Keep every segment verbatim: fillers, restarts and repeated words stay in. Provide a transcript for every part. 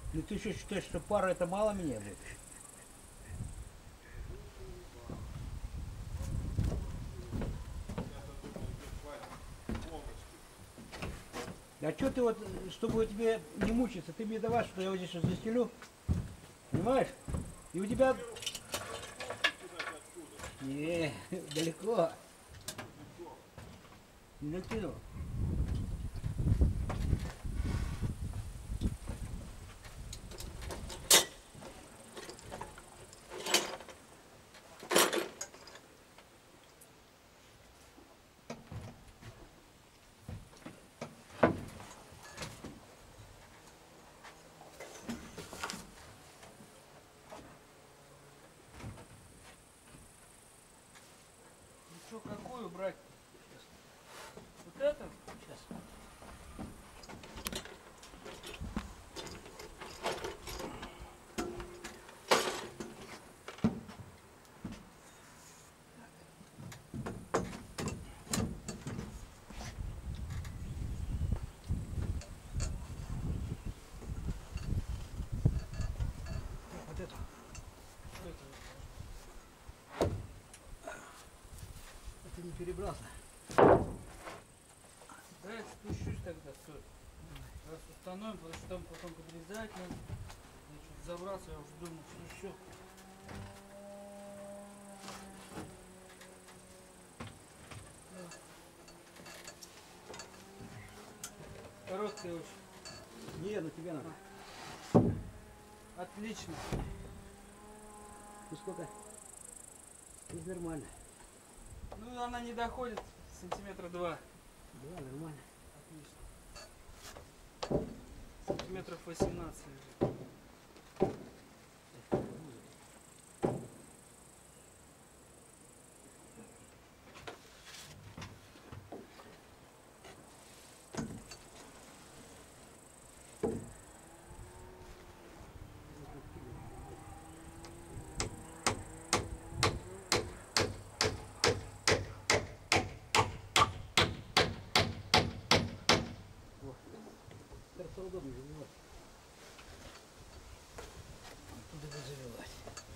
Ну ты что считаешь, что пара это мало меня будет? А что ты вот, чтобы тебе не мучиться, ты мне давай, что я вот здесь вот застелю, понимаешь? И у тебя... Не, далеко. Не накину. Ну что, какую брать? Вот это? Сейчас. Вот эту. Что это? Это не перебрался. Да, я спущусь тогда, все. Раз установим, потому что там потом подрезать надо. Я что-то забрался, я уже думал, что еще. Короткая очень. Не, на тебе надо. Отлично. Ну сколько? Здесь нормально. Ну она не доходит сантиметра два. Да, нормально. Отлично. Сантиметров восемнадцать лежит. Хорошо, удобно завелась. Оттуда бы завелась.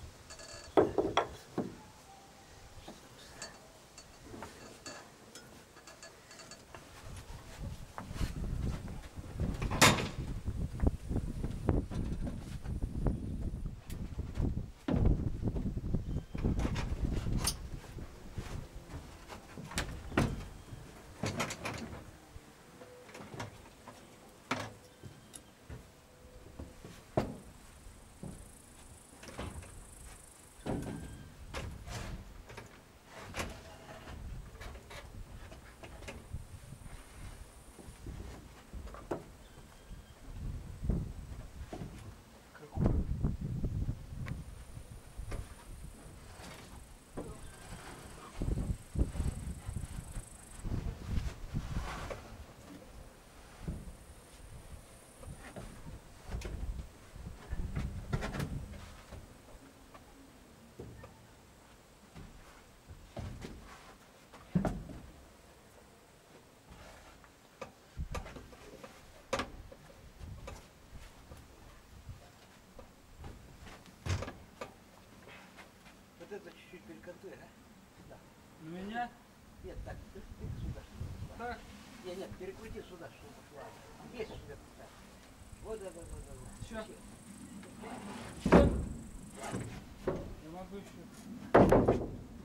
Вот это чуть-чуть перекантуй, а? Сюда. У меня? Нет, так, ты, ты сюда, чтобы пошла. Так? Нет, нет, перекрути сюда, чтобы пошла. Есть сюда. Так. Вот, да, да, да, да. Все. Еще? Я могу еще.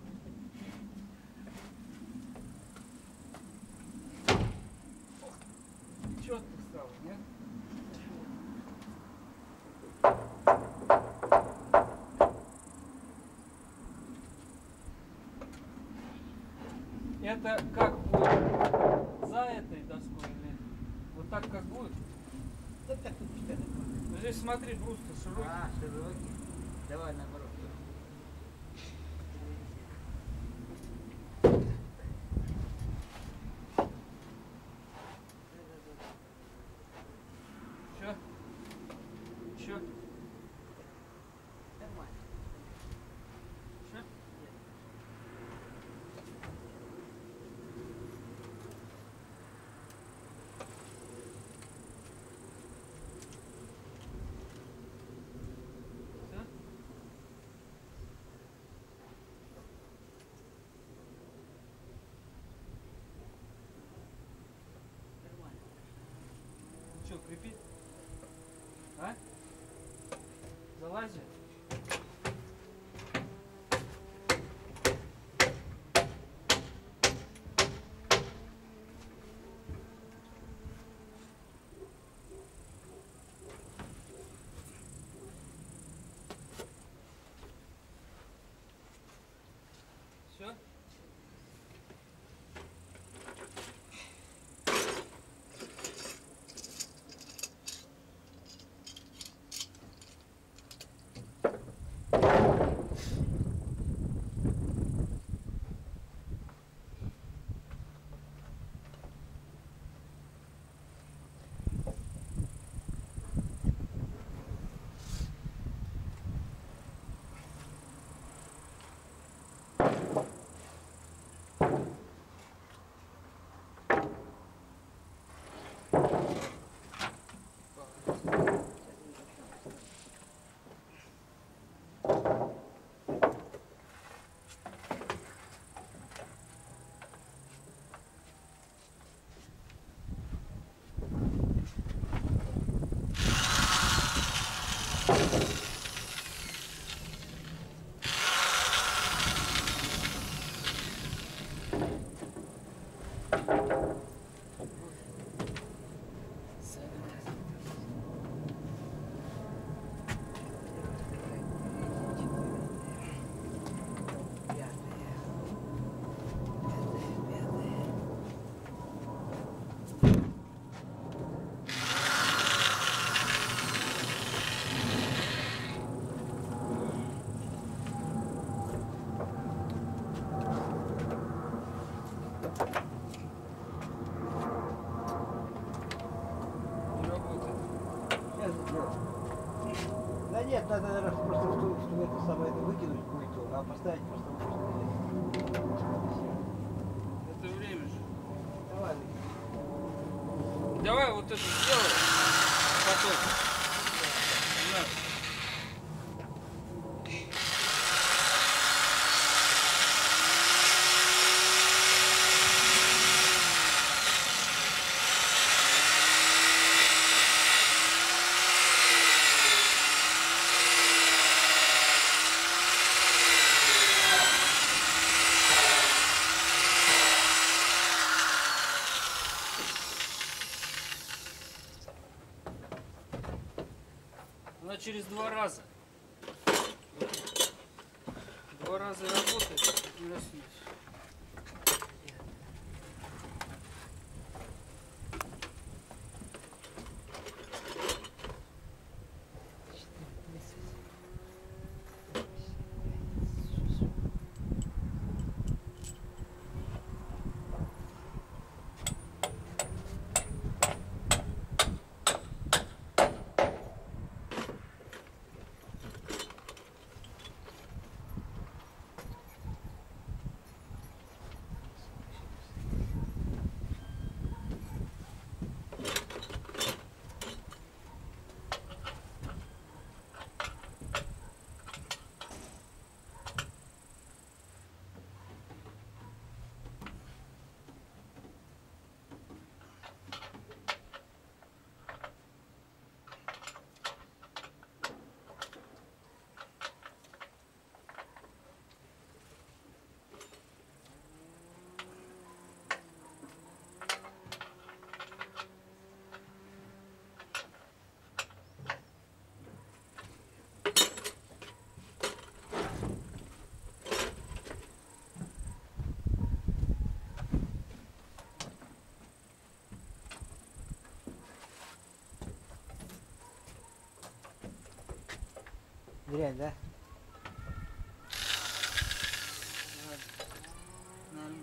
Четко стало, нет? Это как будет? За этой доской или вот так как будет? Да так и пускай. Ну здесь смотри, брус-то широкий. А, широкий. Давай наоборот. Че? Че? Нормально. Че? Нет. что, крепить? А? Залазит? Все? Да нет, надо, наверное, просто в, ту, в ту, это самое, это выкинуть будет, а поставить просто вот что. Это время же. Давай. Давай вот это сделай. Потом. Да. Она через два раза. Два раза работает и раснуть. Дрянь, да? Нормально.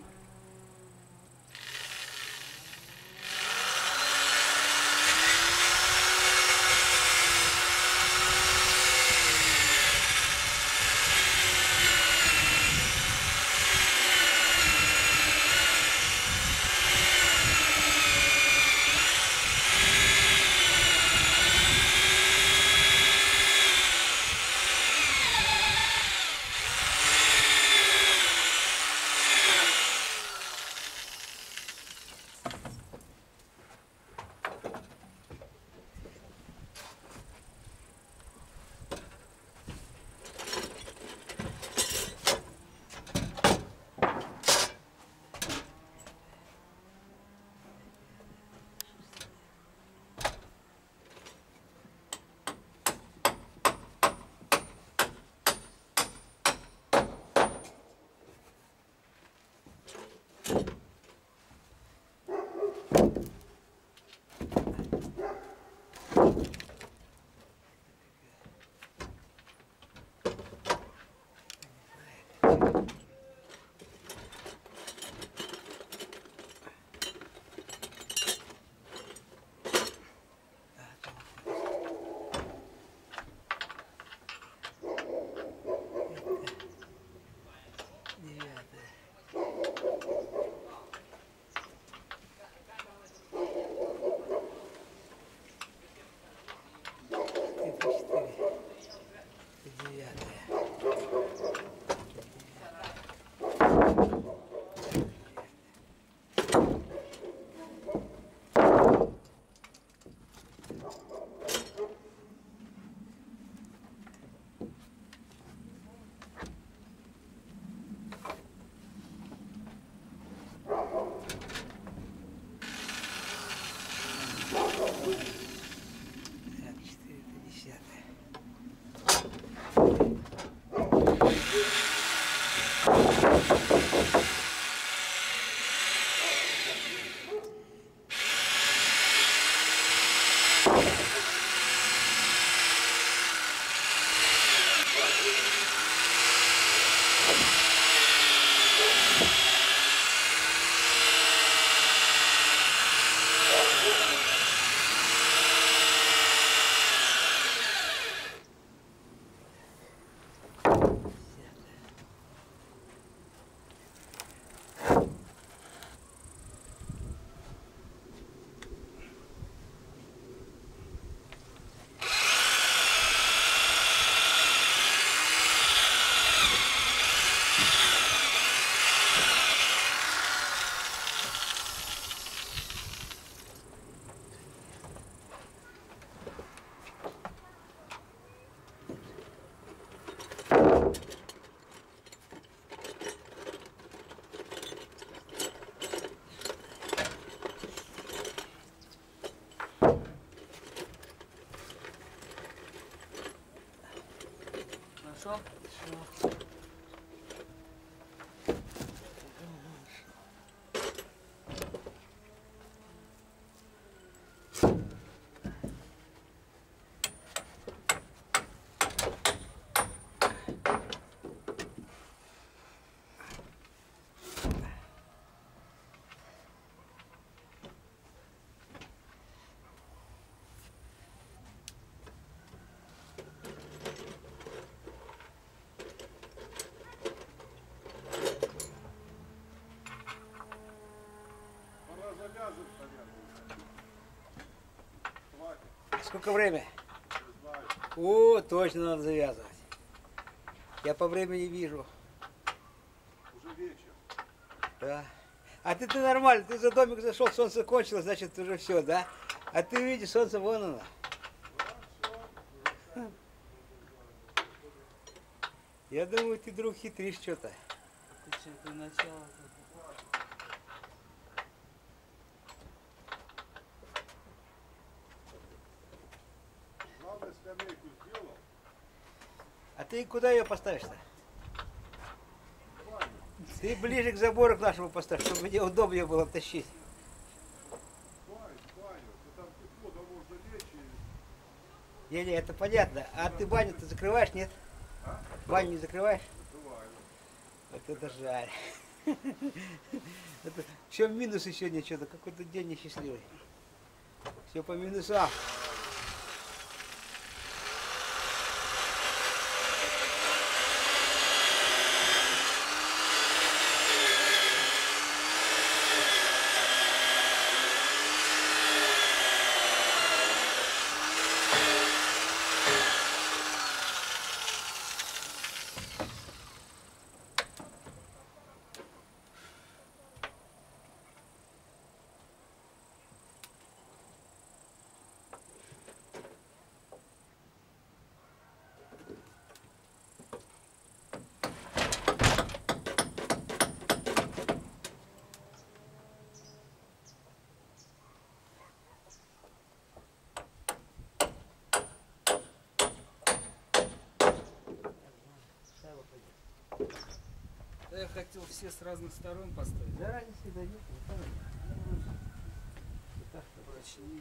Сколько время? О, точно надо завязывать. Я по времени вижу. Уже вечер. Да. А ты, ты нормально, ты за домик зашел, солнце кончилось, значит уже все, да? А ты видишь, солнце вон оно. Я думаю, ты, друг, хитришь что-то. Это что, это начало? Главное, скамейку сделал. А ты куда ее поставишь-то? Ты ближе к забору к нашему поставь, чтобы мне удобнее было тащить. Баню, баню. Ну там тепло, там можно лечь и... Не-не, это понятно. А ты баню-то закрываешь, нет? А? Баню не закрываешь? Закрываю. Вот это жаль. Это, в чем минусы сегодня что-то? Какой-то день несчастливый. Все по минусам. Да я хотел все с разных сторон поставить. Да, разницы да нет. Прочнее.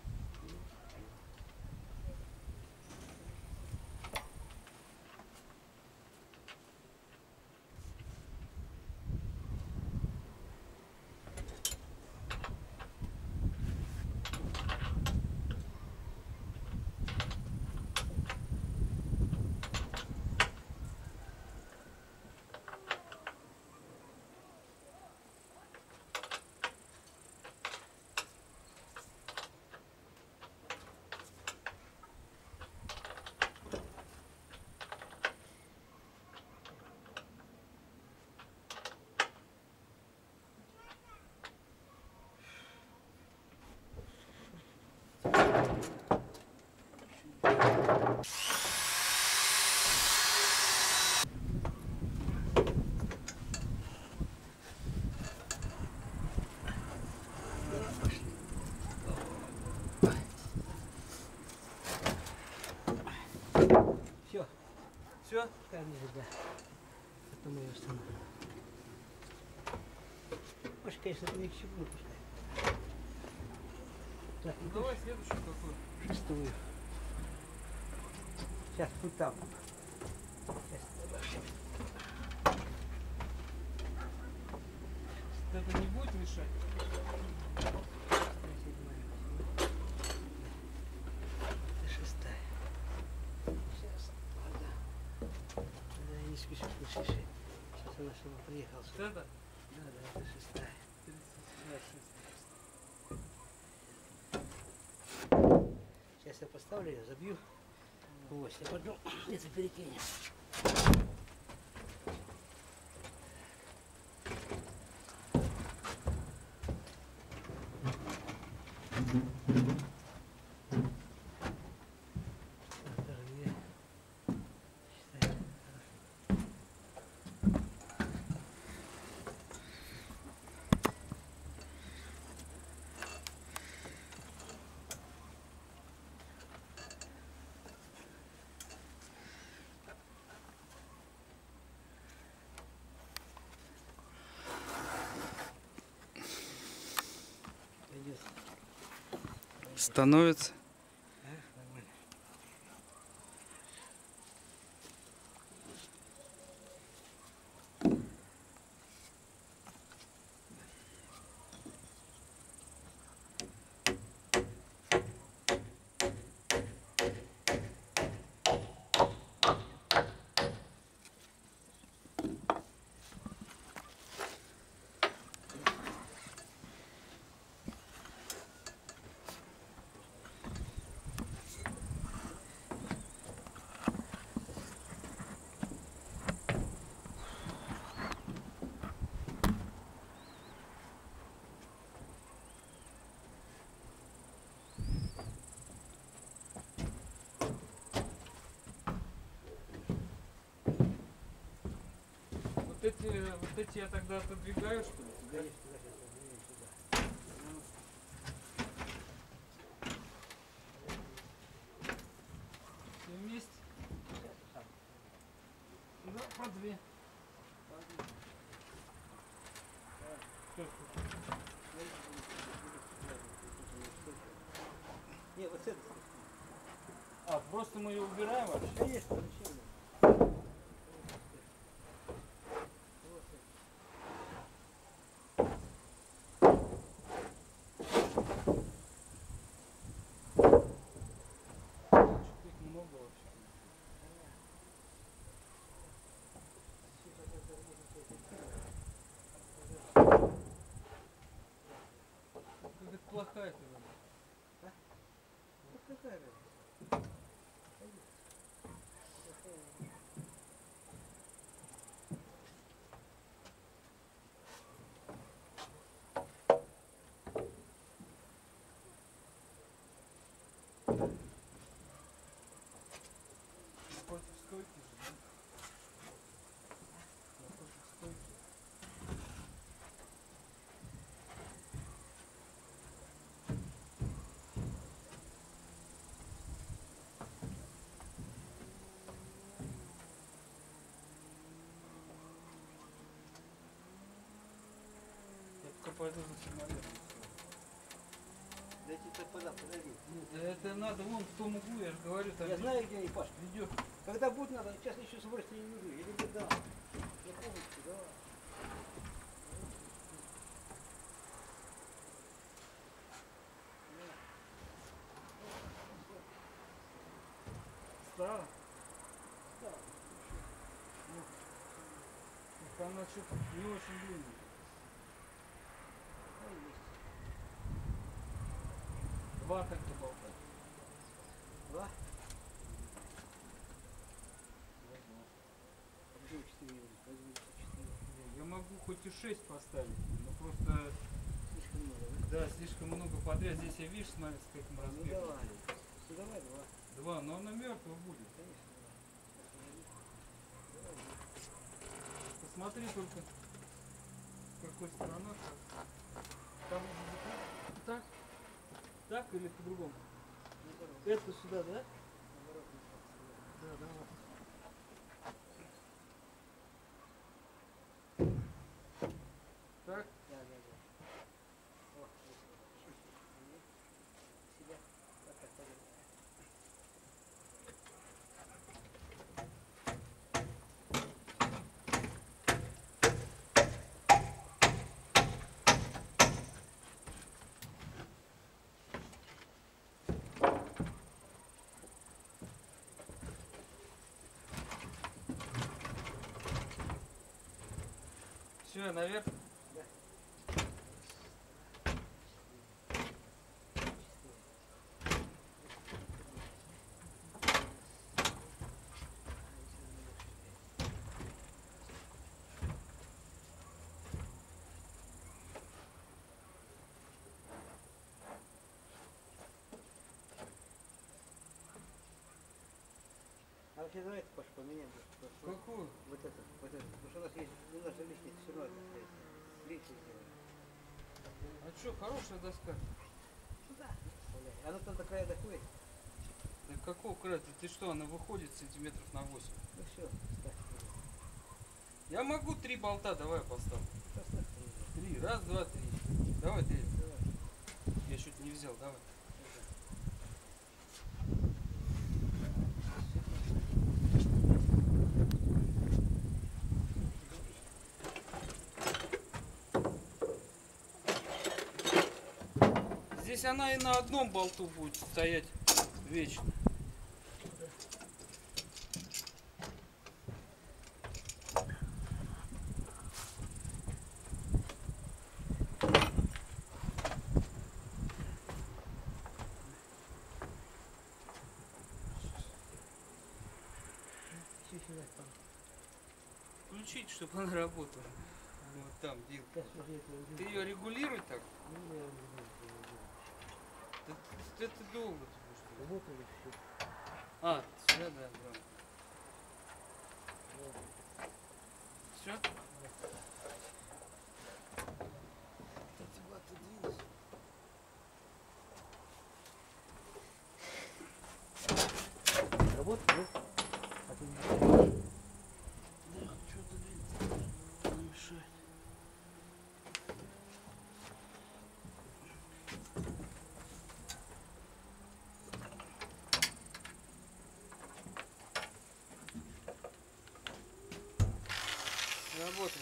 Все. Все? Конечно, да. Потом я встану. Может, конечно, это ни к чему, пускай. Так, Ну давай следующий какой. шестую. Сейчас тут там. Сейчас. Это не будет мешать? Это шестая. Сейчас. Ладно. Да, я не спешу, не спеши. Сейчас она сама приехала. Вот это? Да, да, это шестая. Сейчас я поставлю ее, забью. Вот, а потом это перекинем. становится. Нормально. Вот эти, вот эти я тогда отодвигаю, что ли? Да, есть туда, сейчас подвинем сюда. Все вместе? Да, по две. Не, вот это. А, просто мы ее убираем вообще? Конечно, зачем? Что-то их много вообще. Какая-то плохая ты. А? Вот какая разница? Против стойки же, да? Напротив стойки. Я пока пойду за самолетом. Дайте так подам, подожди. Да это надо вон в том углу, я же говорю, там Я знаю, где они, Паш. ведет. Когда будет надо, сейчас еще сбросить не буду. Я тебе дам. Я помню, давай. Стало? Да. Там она что-то не очень длинная. Ну, есть. Два так-то болтать. Два? А почему четыре? Возьми четыре. Я могу хоть и шесть поставить, но просто Слишком много, да? да, слишком много подряд. Здесь я видишь, смотри, с каким Ну размером. давай. Ну давай два. Два, но она мертвая будет. Конечно, два. Посмотри только, с какой стороны. Там уже так, так или по-другому? Наоборот. Это сюда, да? Наоборот, не так. Да, давай. Так? Да, да, да. О, чуть-чуть. Себя. Вот так, пойдем. Все, наверх. Да. А вообще давайте, Паша, поменяем. Вот, вот, Какую? вот это, вот это. Потому что у нас есть, у нас же лишний все равно это стоит. Лишний сделаем. А что, хорошая доска? Сюда. Вставляй. Она там до края доходит. Да какого края? Ты что, она выходит сантиметров на восемь? Ну все, ставь. Я могу три болта, давай поставлю. Поставь. Три. Раз, два, три. Давай, три. Давай. Я чуть не взял, давай. Давай. Здесь она и на одном болту будет стоять вечно. Включить, чтобы она работала. Вот там, где. Ты ее регулируй так? Это, это долго. А, сюда, да, да. Все? Работает, да? А ты не Да, что-то не мешает. Работает.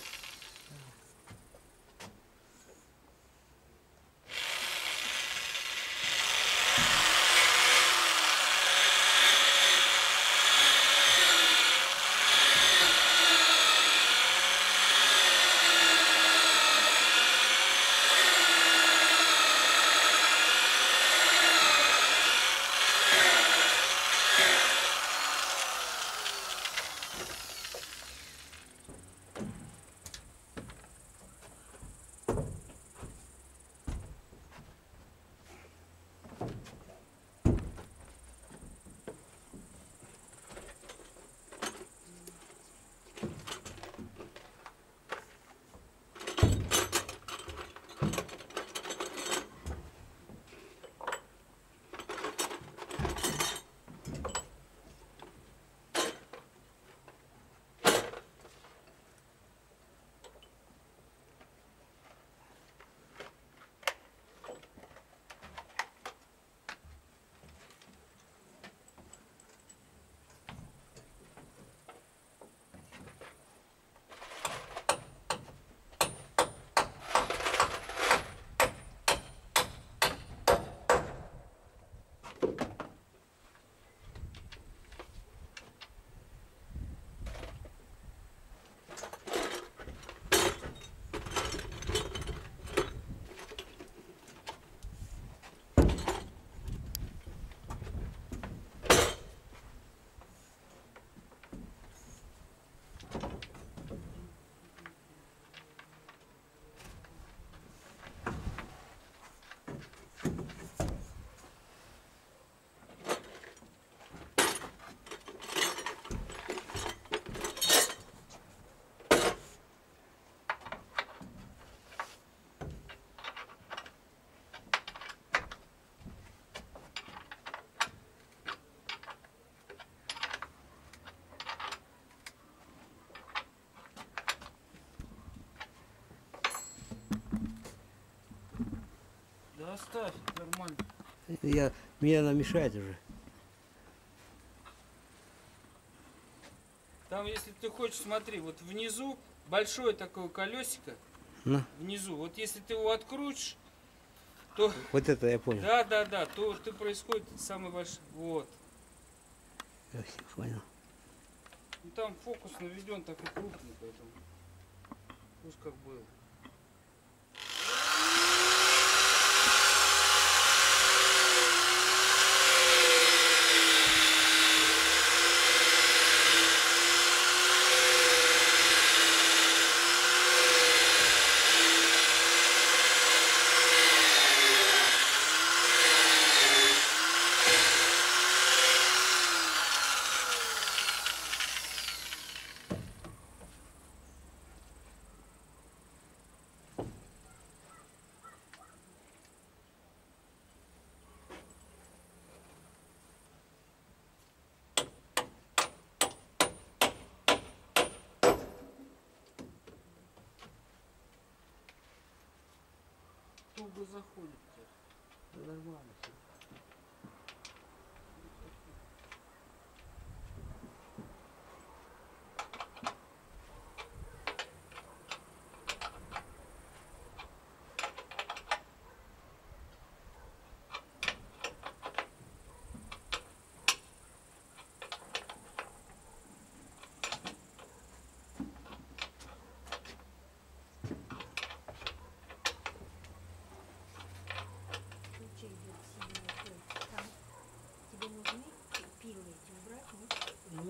Да оставь, нормально. Я, мне она мешает уже. Там, если ты хочешь, смотри, вот внизу большое такое колесико. Ну. Внизу. Вот если ты его открутишь, то... Вот это я понял. Да, да, да, то ты происходит самый большой. Вот. Я все понял. Ну, там фокус наведен такой крупный, поэтому пусть как было. Туго заходит. Да нормально все.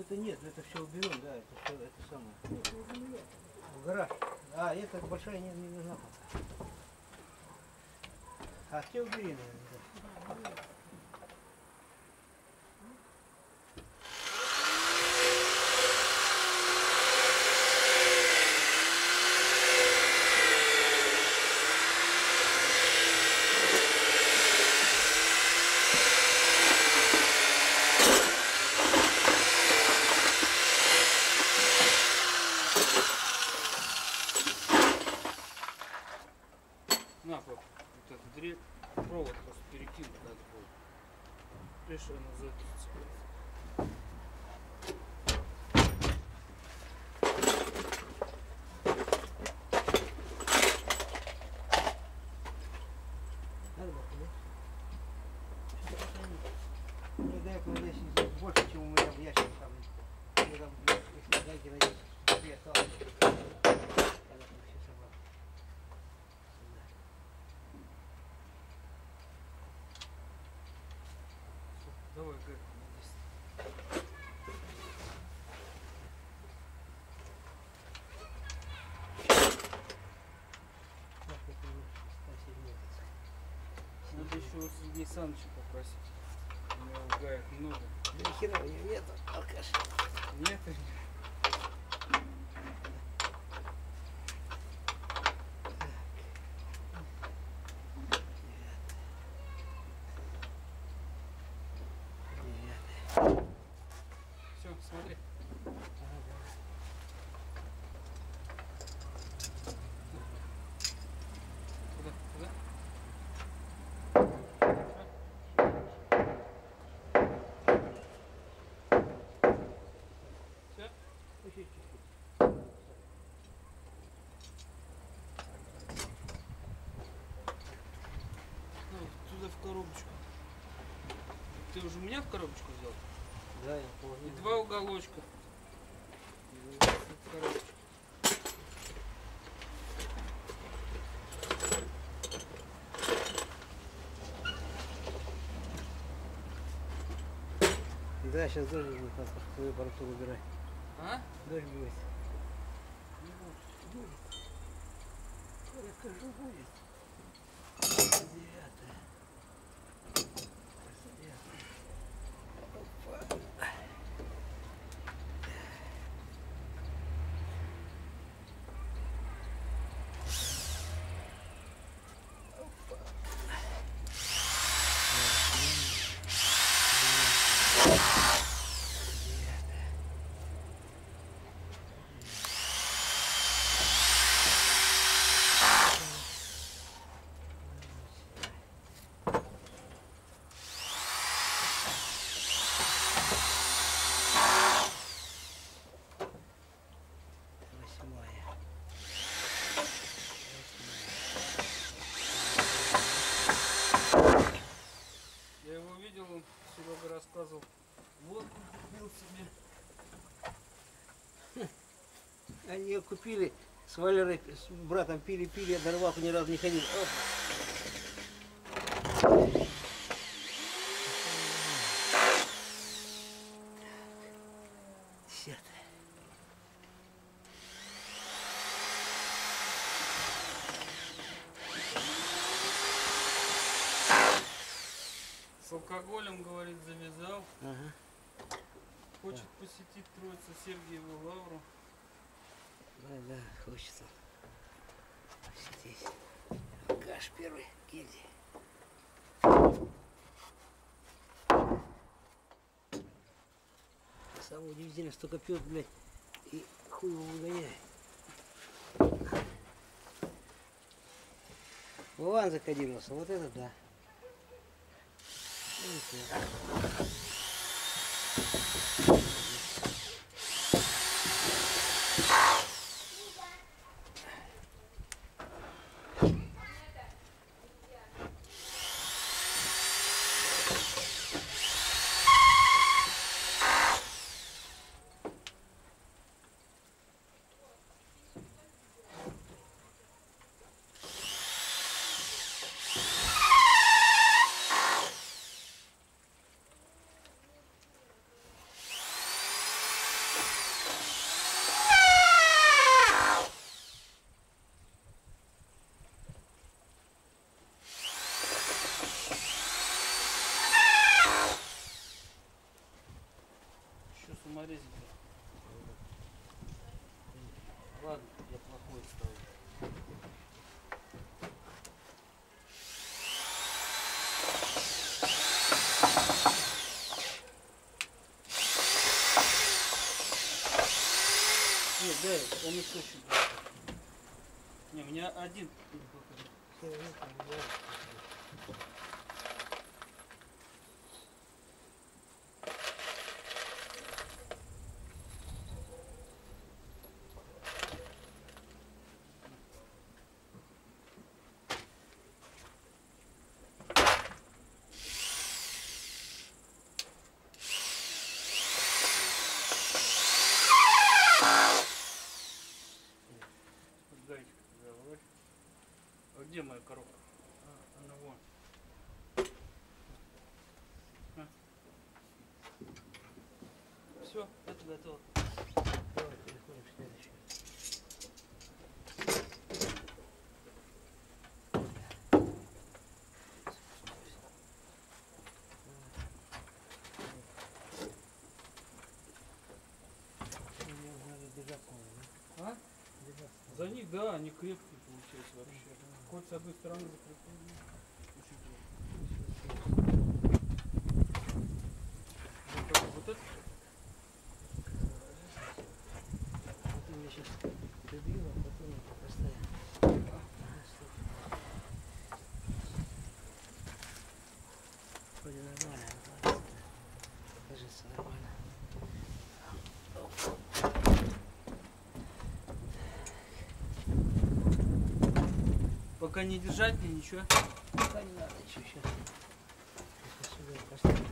это нет, это все уберем, да, это все это самое. В гараж. А, это большая не, не нужна пока. А те убери, наверное, да. На, пап, вот этот дрель, провод просто перекинуть надо будет. Видишь, она за это цепляется. Надо было, да? Не дай, когда здесь больше, чем у меня в ящике там. Я там, если дайте, надеюсь, я осталось. Я там все собрал. Давай, как здесь. Надо еще у Сергея Саныча попросить. У него гаек много. Ни хера у него нету, алкаш. Нет? Все, смотри. Куда? Куда? Все? Еще чуть-чуть. Ну, туда в коробочку. Ты уже меня в коробочку взял? Да, я понял. И два уголочка. И в коробочку. Да, сейчас дождь будет, надо твою аппаратуру убирать. А? Дождь будет. Не будет. Будет. Я скажу, будет. Девятое. Девятое. Опа. Я его видел, он Серега рассказывал. Вот он купил себе. Они ее купили с Валерой, с братом пили-пили, я до рваку ни разу не ходил. Оп. Десятое. С алкоголем, говорит, завязал. Ага. Хочет посетить Троицу Сергиеву Лавру. Да, да, хочется посетить. Алкаш первый, гильдии. Самое удивительное, столько пьет, блядь, и хуй его выгоняет. Вован закодировался, вот это да. Видите? саморезик. Ладно, я плохой стал. Нет, дай, он еще чуть. Не, у меня один. Где моя коробка? А, она вон. А. Все, это готово. Давай переходим к следующему. Надо бежать, а? бежать. За них, да, они крепкие получаются вообще. Хоть с одной стороны закреплены. Вот, вот это? Вот ты меня сейчас прибью, а потом это поставим. Вроде нормально, ладно. Кажется, нормально. Пока не держать мне ничего. Пока не надо, что сейчас. Сейчас сюда поставим.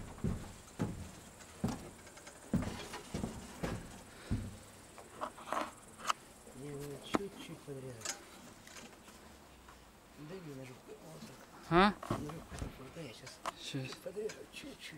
Мне надо чуть-чуть подрезать. Дави на руку. Вот так. А? На руку такой. Да, я сейчас Сейчас. подрежу чуть-чуть.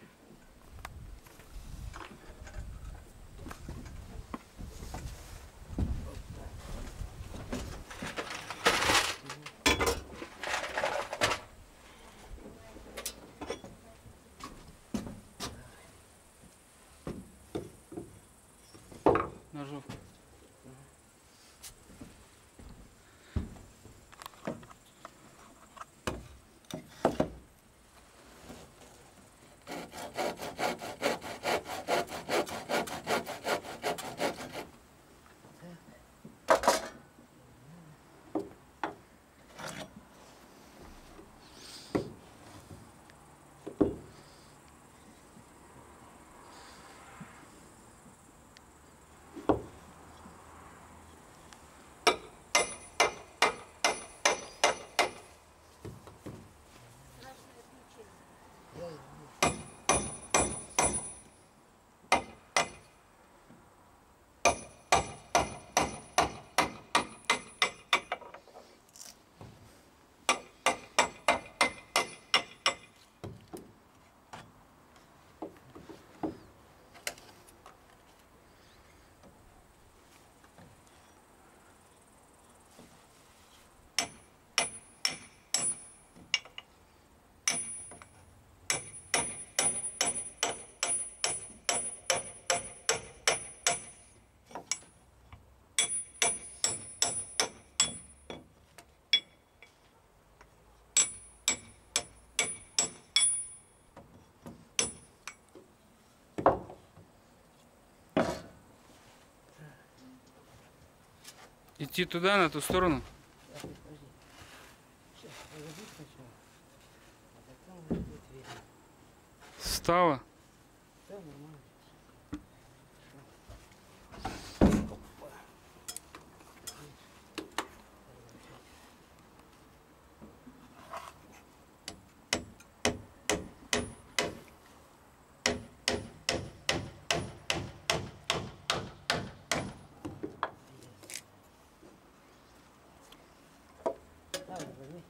Ножовка. Идти туда, на ту сторону? А ты подожди. Сейчас, подожди сначала. А потом уже будет видно. Встала. Да, нормально. Давай, возьми.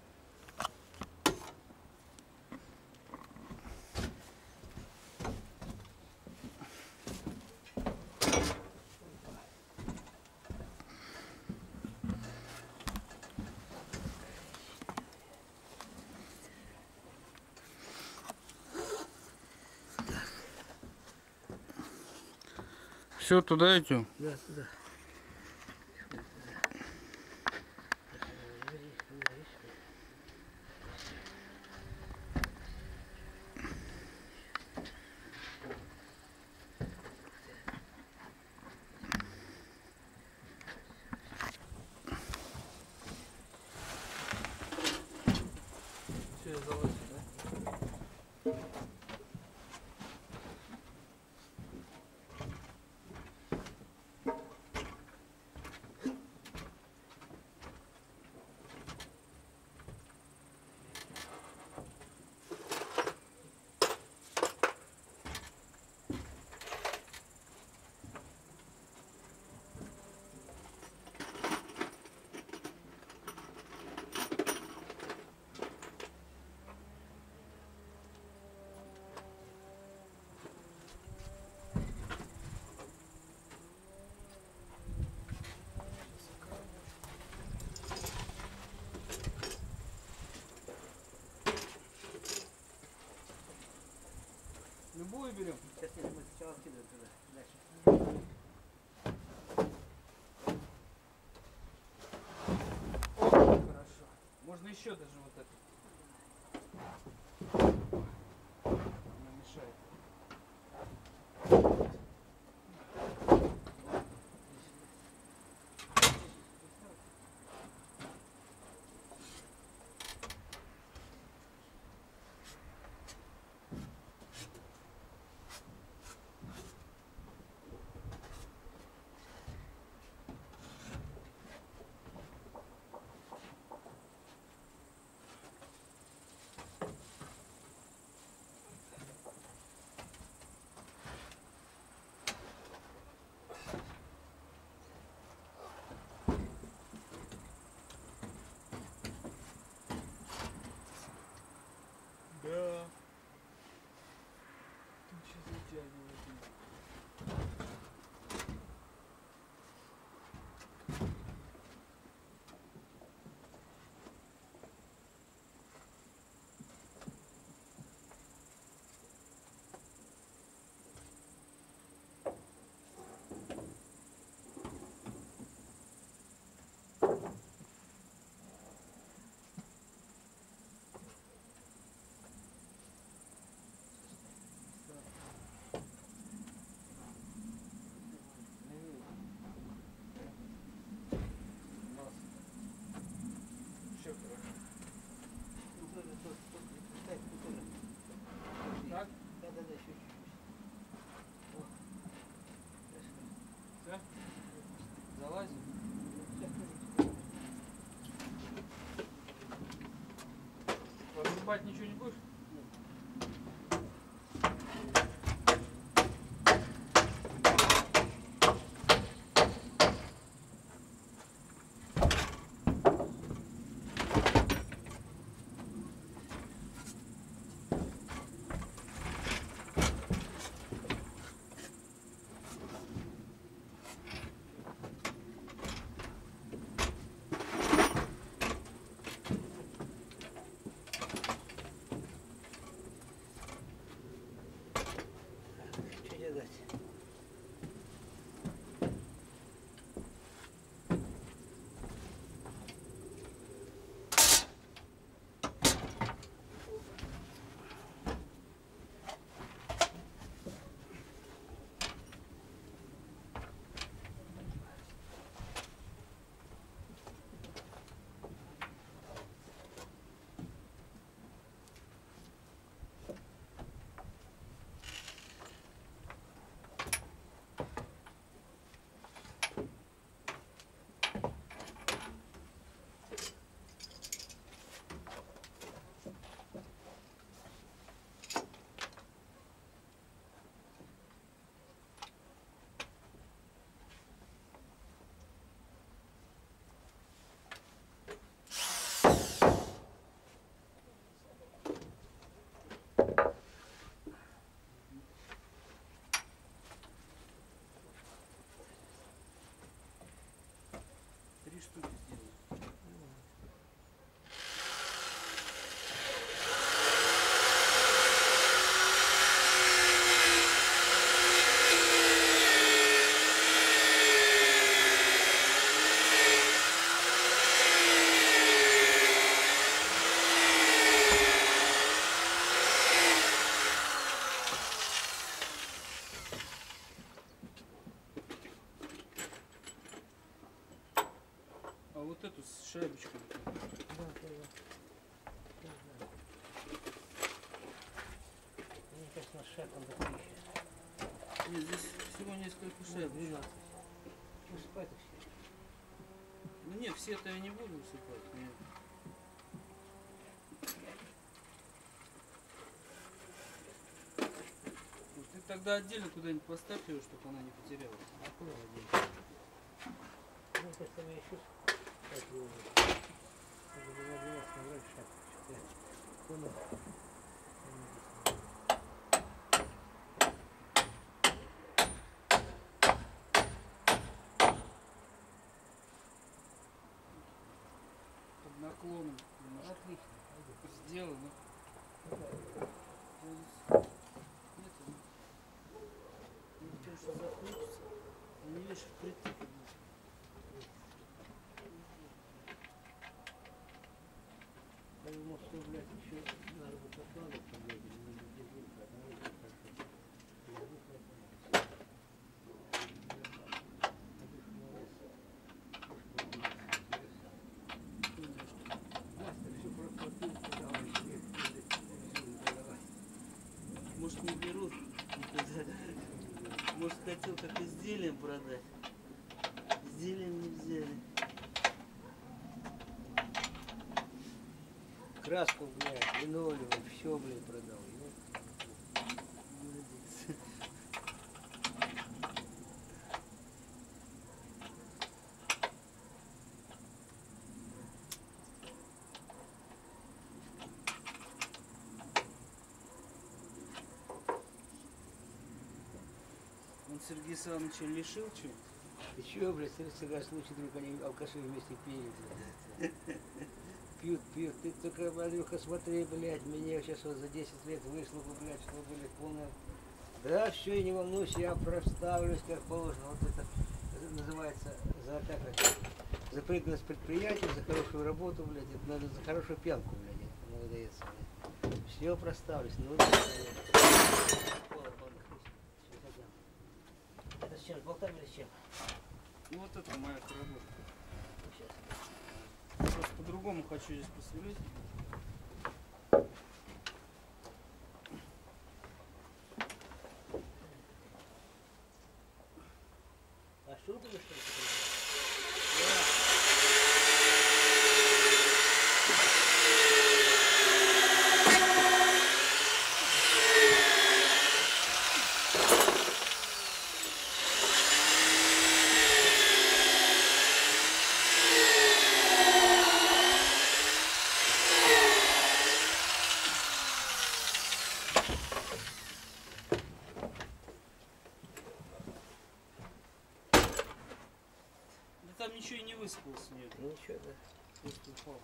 Все, туда идем. Да, туда. Все, залазь, да? Любую берем. Сейчас нет, мы сначала кидаем туда. Дальше. О, хорошо. Можно еще даже вот это. Она мешает. Да. Ты сейчас затягиваешь. Еще хорошо. Ну, тоже, тоже, тоже. Так, тут тоже. Так? Да, да, да, еще чуть-чуть. О. Хорошо. Все? Залазим? Сейчас тоже. Разрубать ничего не будешь? шайбочку. Да, да, да. Да, да. Мне кажется, на шаг он такой еще. Нет, здесь всего несколько шайб. двенадцать. Высыпай это все. Ну нет, все-то я не буду высыпать. Нет. Ну, ты тогда отдельно куда-нибудь поставь ее, чтобы она не потерялась. А куда она делась? Ну, это там я еще так его. Это было двенадцать набрать шаг. Что-то понял. Под наклоном немножко Отлично. Пойдет. сделано. Ну, да. Вот здесь нет, ну, ну, потому что захочется. Не видишь, впритык идут. Я думал, что, блядь, еще надо бы покладываться, блядь, или не без звука, а надо бы как-то без звука остановиться. Мастер все проплатил, куда он себе телевизионный продавать. Может, не берут никогда. Может, хотел как изделием продать. Изделием не взяли. Краску, блядь, линолеум, все, блядь, продал. Молодец. Он Сергея Александровича лишил чего? Ты че, блядь, всегда случай, вдруг они алкаши вместе пили, блядь. Пьют, пьют. Ты только, Андрюха, смотри, блядь, мне сейчас вот за десять лет вышло бы, блядь, что, блядь, полное... Да, все, и не волнуйся, я проставлюсь, как положено. Вот это называется за, как это, за преданность предприятию, за хорошую работу, блядь, это надо за хорошую пьянку, блядь, это надо дается, блядь. Все проставлюсь, ну, да, это с чем, с болтами или с чем? Ну, вот это моя работа. Сейчас. Просто по-другому хочу здесь посверлить. А что ты что ли? Да там ничего и не высыпалось у нее. Ну ничего, да. Просто упал.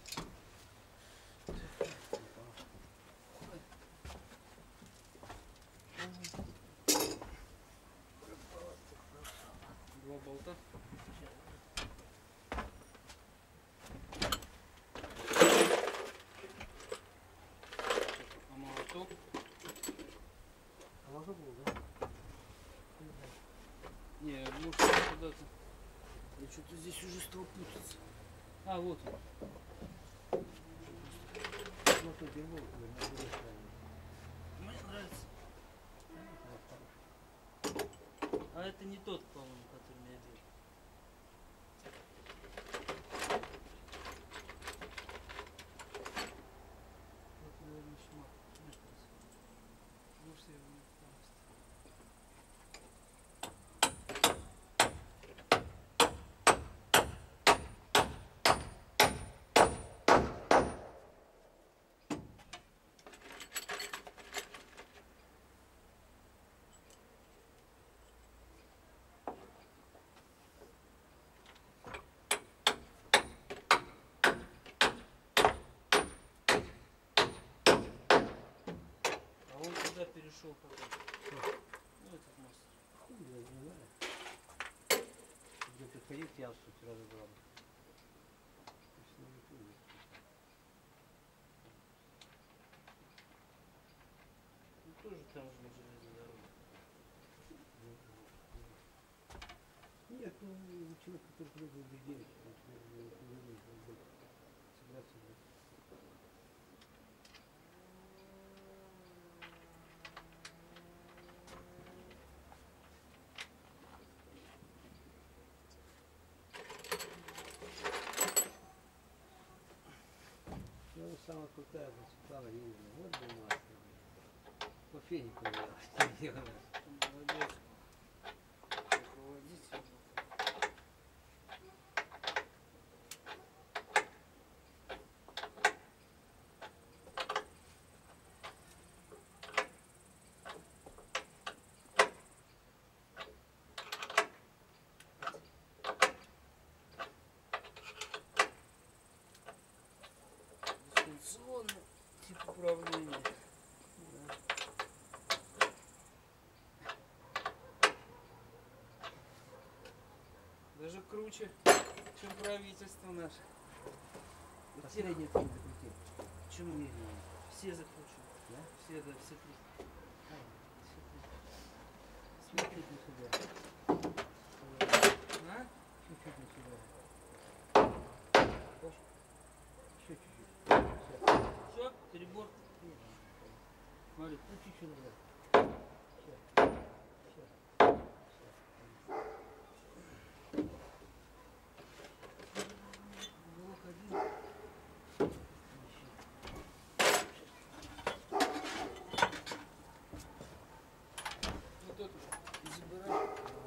Два болта. А молоток? А можно было, да? Не, может куда-то. Я что-то здесь уже стал путаться. А, вот он. Ну, тут бербол, Мне нравится. А это не тот, по-моему, который я делал. Это, наверное, шмат. Мне кажется. Может, я его не просто. А он куда перешел потом? Ну, этот мастер. Хуй, я не знаю. Где-то ходил, я тут сразу брал. Ну, тоже там же на железной дороге. Нет, ну, человек, который придет в девять, собраться. Ну, самая крутая, Светлана Юрьевна, вот бумага. По фенику делала. Молодец. Руководитель. Дистанционный тип управления. Даже круче, чем правительство наше. Последнее ты закрутил. Почему не? Все закручены. Да? Все, да, все три. Чуть-чуть не сюда. А? Чуть-чуть не сюда. Еще чуть-чуть. Все, перебор. Смотри. Ну, чуть-чуть назад. Все. Все. Блок один. Вот это забирай.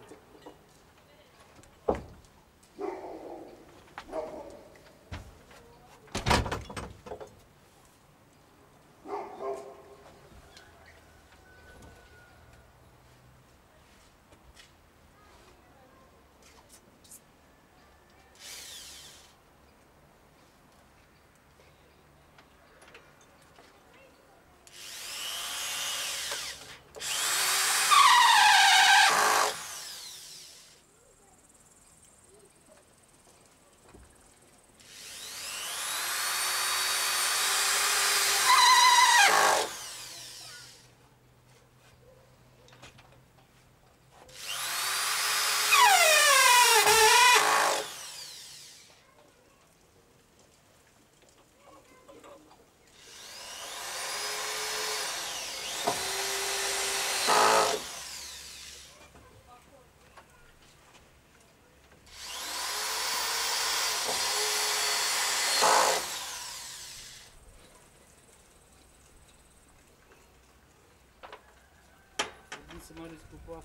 Один самолет упал.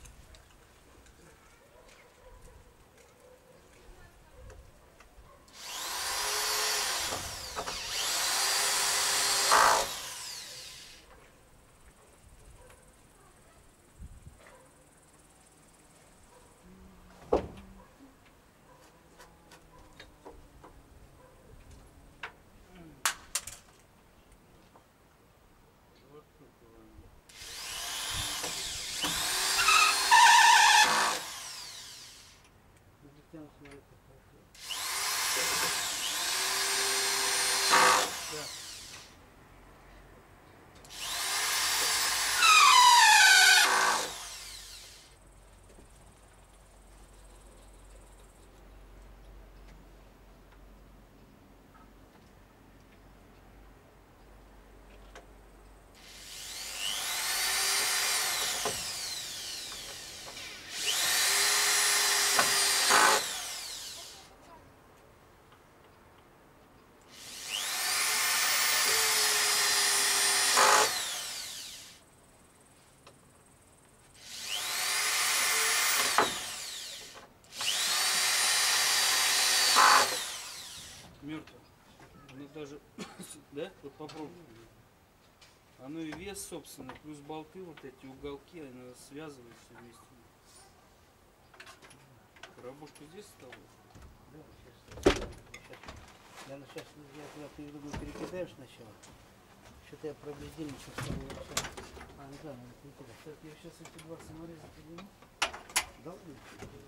Вот тут ладно. Там смотри, как хорошо. Да. Мертво. Оно даже, да? Вот попробуй. Оно и вес, собственно, плюс болты, вот эти уголки, оно связывает все вместе. Коробушку здесь стало? Да, сейчас. Я сейчас я туда перейду, перекидаешь сначала. Что-то я про бездельничал с тобой вообще. А, ну да, надо перекидать. Так, я сейчас эти два самореза подниму. Должны.